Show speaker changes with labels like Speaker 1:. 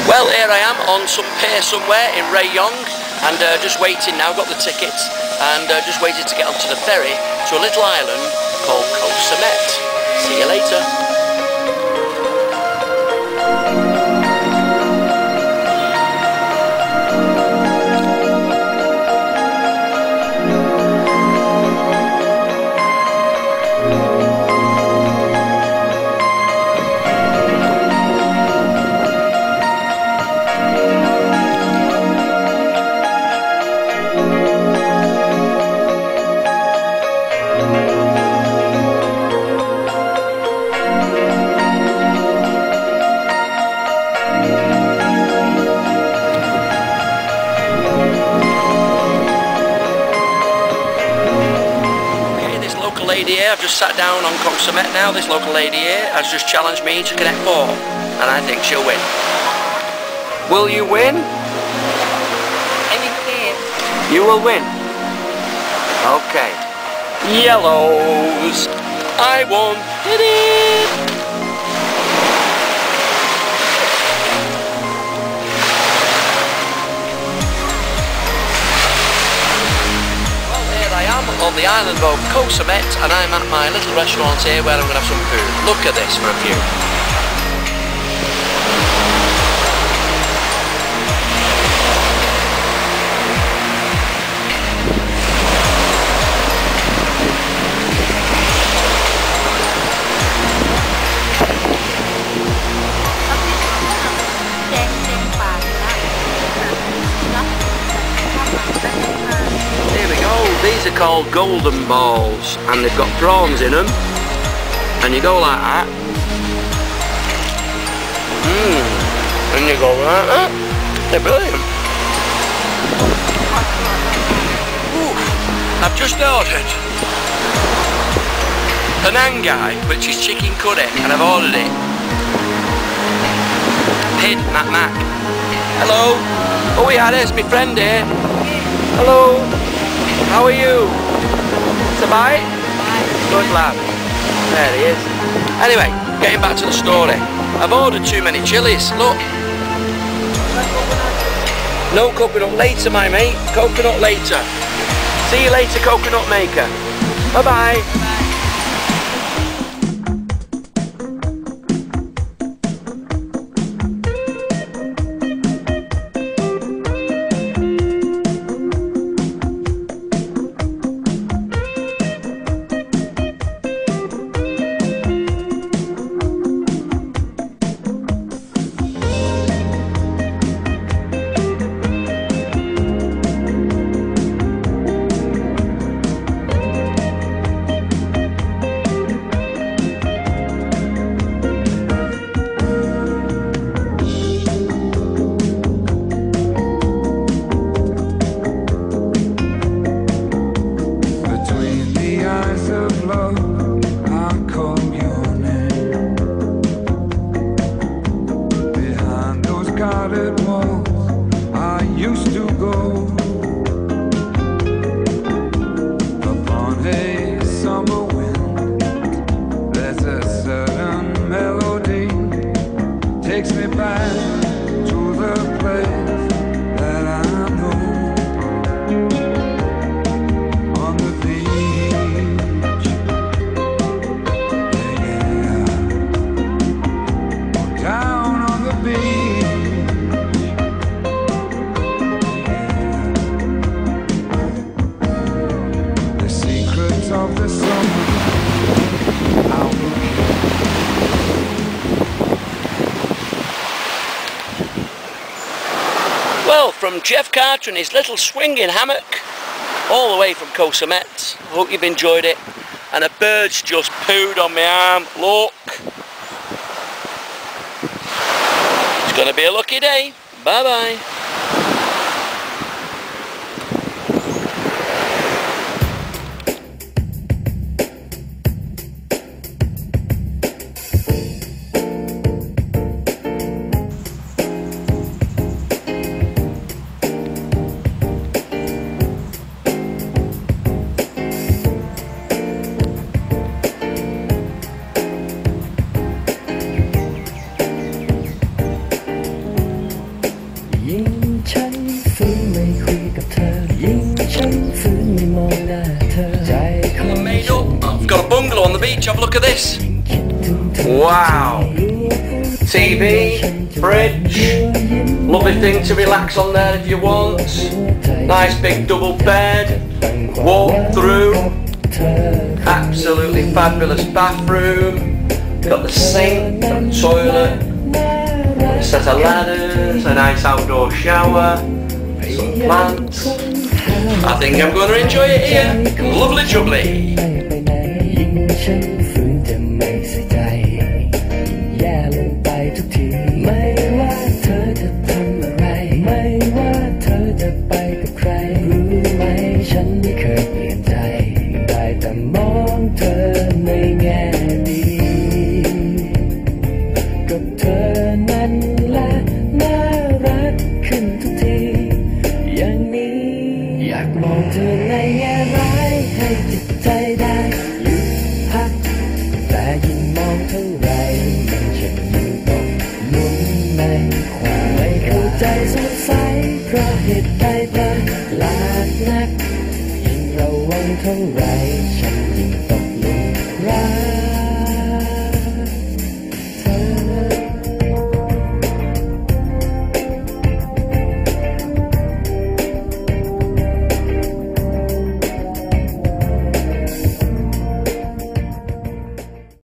Speaker 1: Well, here I am on some pier somewhere in Rayong, and just waiting now, got the tickets, and just waited to get onto the ferry to a little island called Koh Samet. See you later. Lady here, I've just sat down on Koh Samet now. This local lady here has just challenged me to connect 4, and I think she'll win. Will you win?
Speaker 2: I will win.
Speaker 1: You will win? Okay. Yellows. I won. On the island of Koh Samet, and I'm at my little restaurant here where I'm going to have some food. Look at this for a view. These are called golden balls, and they've got prawns in them, and you go like that, and you go like that. They're brilliant. Ooh, I've just ordered the nangai, which is chicken curry, and I've ordered it. Pid Mac. Hello. Oh yeah, there's my friend here. Hello. How are you? Sabai? Good lad. There he is. Anyway, getting back to the story. I've ordered too many chilies, look. No coconut later, my mate. Coconut later. See you later, coconut maker. Bye-bye. Well, from Geoff Carter and his little swinging hammock, all the way from Koh Samet. Hope you've enjoyed it. And a bird's just pooed on my arm. Look. It's going to be a lucky day. Bye-bye. look at this. Wow. TV, fridge, lovely thing to relax on there if you want. Nice big double bed, walk through, absolutely fabulous bathroom. Got the sink, got the toilet, a set of ladders, a nice outdoor shower, some plants. I think I'm going to enjoy it here. Lovely jubbly.
Speaker 3: เท่าไรฉันยิ่ง